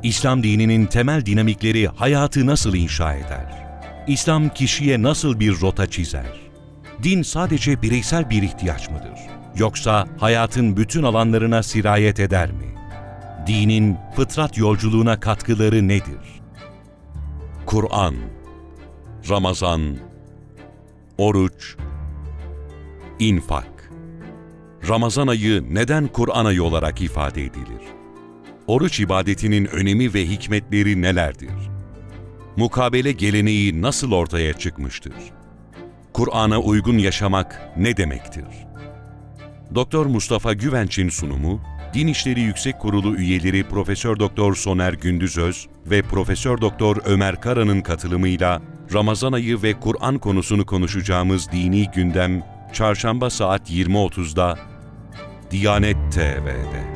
İslam dininin temel dinamikleri hayatı nasıl inşa eder? İslam kişiye nasıl bir rota çizer? Din sadece bireysel bir ihtiyaç mıdır? Yoksa hayatın bütün alanlarına sirayet eder mi? Dinin fıtrat yolculuğuna katkıları nedir? Kur'an, Ramazan, oruç, infak. Ramazan ayı neden Kur'an ayı olarak ifade edilir? Oruç ibadetinin önemi ve hikmetleri nelerdir? Mukabele geleneği nasıl ortaya çıkmıştır? Kur'an'a uygun yaşamak ne demektir? Doktor Mustafa Güvenç'in sunumu, Din İşleri Yüksek Kurulu üyeleri Profesör Doktor Soner Gündüzöz ve Profesör Doktor Ömer Kara'nın katılımıyla Ramazan ayı ve Kur'an konusunu konuşacağımız Dini Gündem, Çarşamba saat 20.30'da Diyanet TV'de.